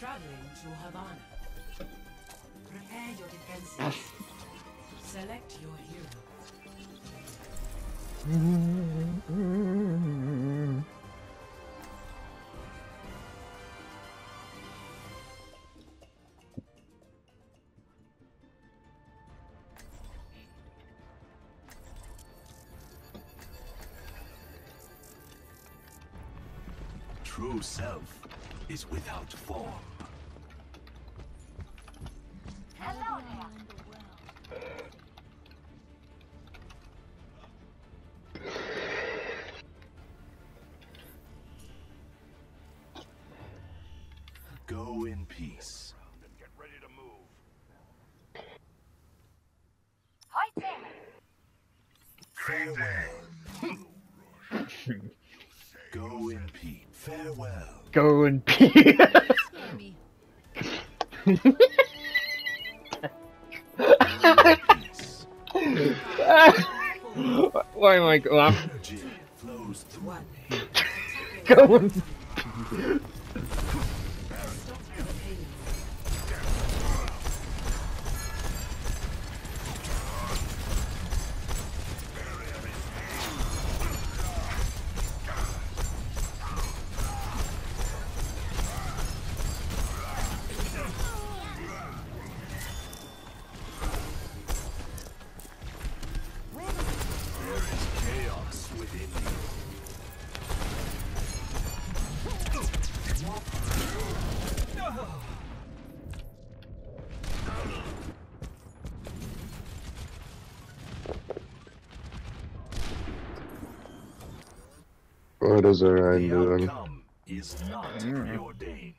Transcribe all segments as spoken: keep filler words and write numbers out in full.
Traveling to Havana. Prepare your defenses. Select your hero. True self is without form. Hello there. Go in peace. Get ready to move. Farewell. Go in peace. Farewell. Go in peace. Why am I laughing? Energy flows through me. Go in What is Orion The doing? outcome is not preordained.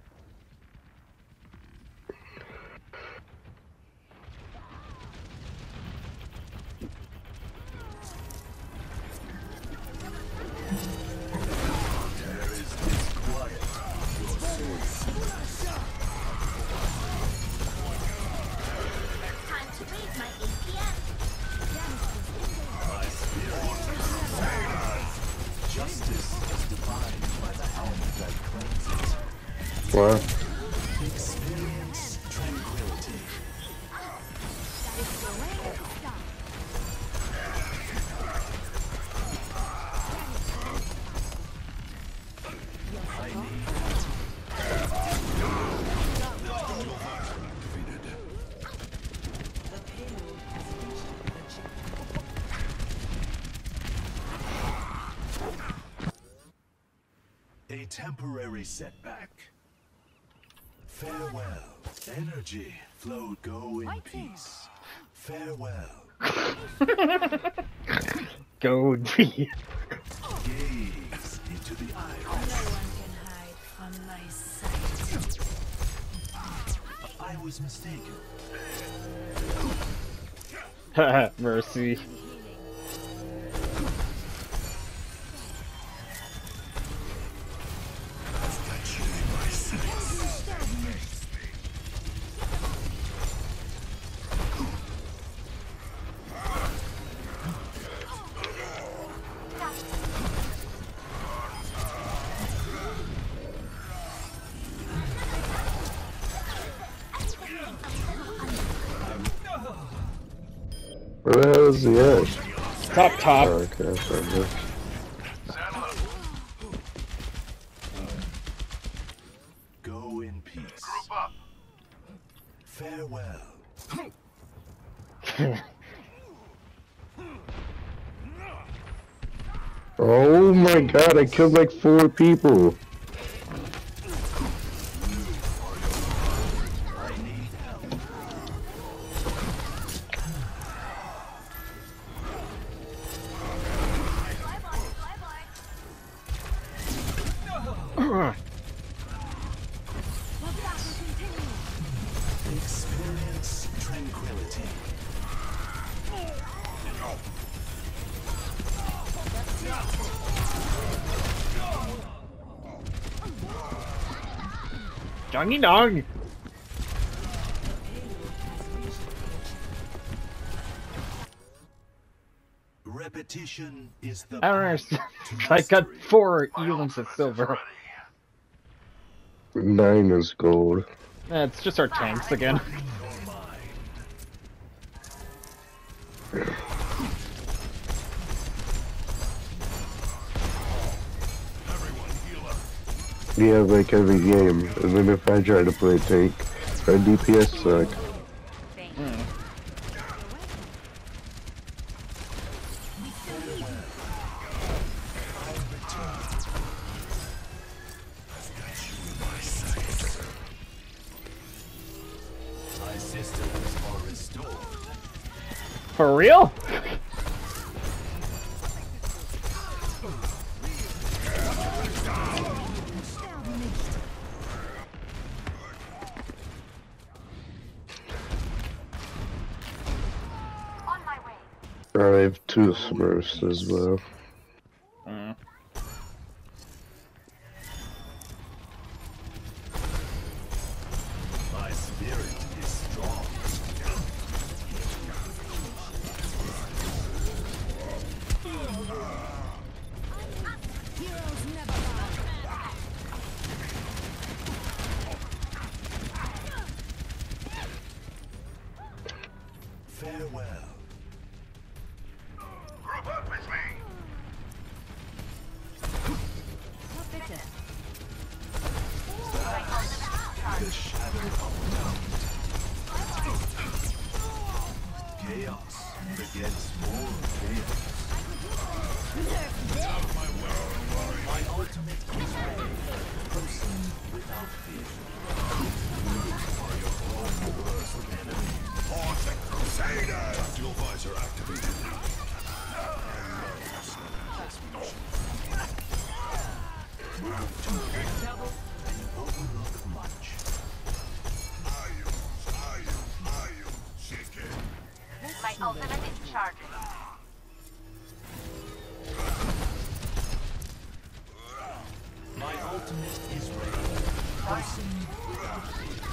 There is disquiet. Your soul. Time to raise my A P M. My spirit. Justice is defined by the hand that claims it. What? Experience tranquility. I need defeated. The payload has reached the checkpoint. A temporary setback. Farewell. Energy flow. Go in peace. Farewell. Go in peace. Gaze into the eyes. No one can hide from my sight. I was mistaken. Mercy. Where the hell is he at? Top, top. Oh, okay, I found it. Go in peace. Group up. Farewell. Oh my god, I killed like four people. I need help. Experience tranquility. Dongy dong. Repetition is the I don't path understand. to I got mastery. four eons of silver. Nine is gold. Eh, it's just our tanks again. Yeah, like every game. And then if I try to play tank, our D P S suck. Mm. My systems are restored. For real? On my way. I have two Smurfs as well. Mm. My spirit is strong. Farewell. Group up with me. The shadow of doubt. Chaos begets more chaos. My ultimate is ready. Proceed without fear. You are your own worst enemy. Vortex Crusader! Tactical visor activated. Move to double and overlook much. My ultimate is charging. My ultimate is ready. Proceed without fear.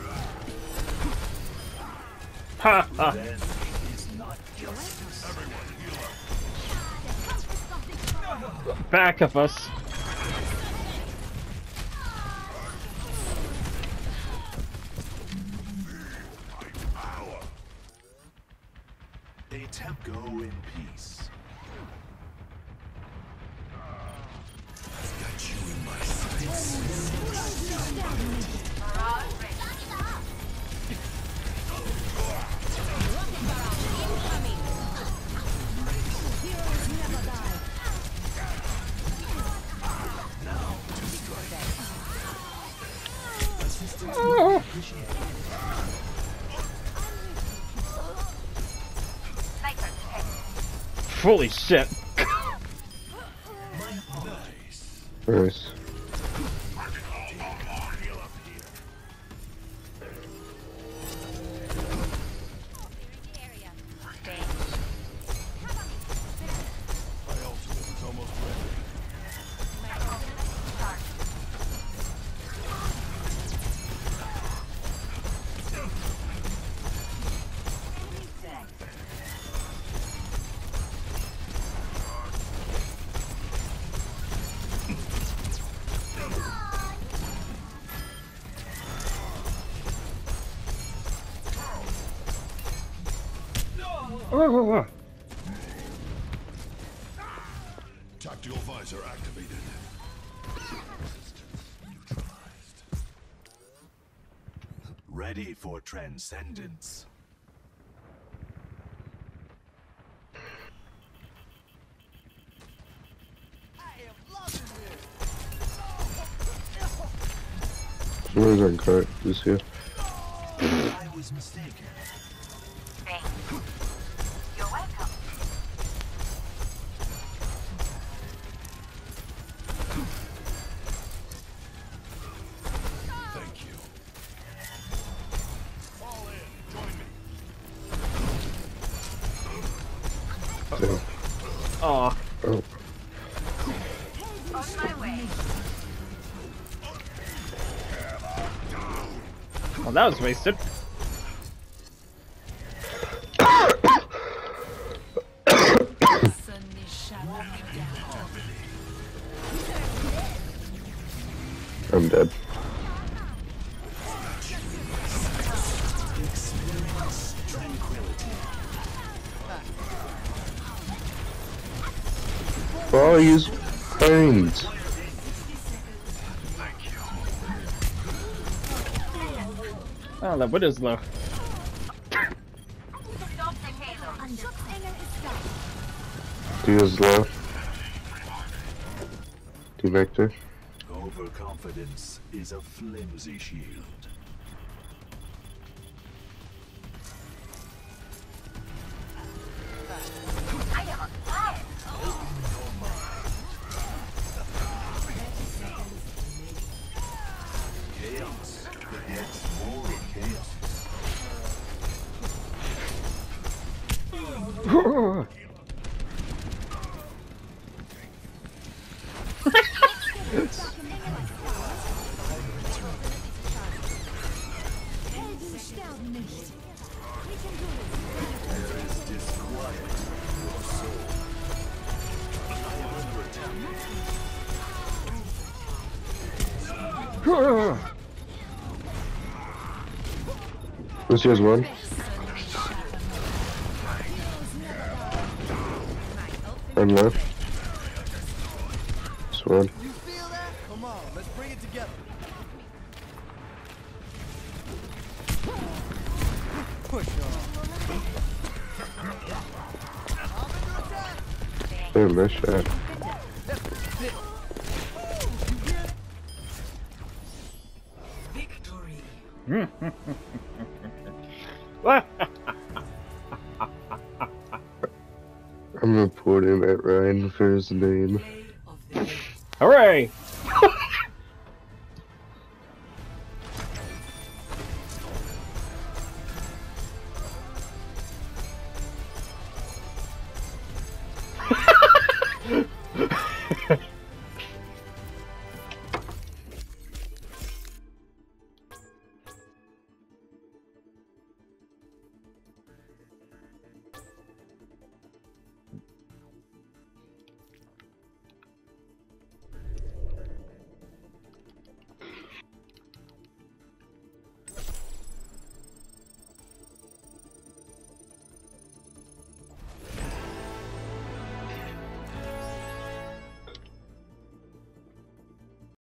Ha ha. Then it is not justice. Everyone heal up. Back of us. They tempt go in peace. I've got you in my sights. Mirage ready. Sniper detected. Holy shit. Nice. My ultimate is almost ready. Oh, Tactical visor activated. Resistance neutralized. Ready for transcendence. Where's our cart? This here. I was mistaken. Thanks. You're welcome. Thank you. Fall in. Join me. Oh. aw. Oh. On my way. Well, that was wasted. I'm dead. Oh, use brains. Oh, that Widow's low. Stop the payload. Dio's low. D-Vector. Overconfidence is a flimsy shield. I am on fire. Chaos begets more chaos. There is disquiet in your soul. I am under attack. Lucia's one. I'm left. This one. You feel that? Come on, let's bring it together. Push on. Damn, nice shot. Victory. I'm gonna put in that Ryan for his name. Play of the game. Hooray!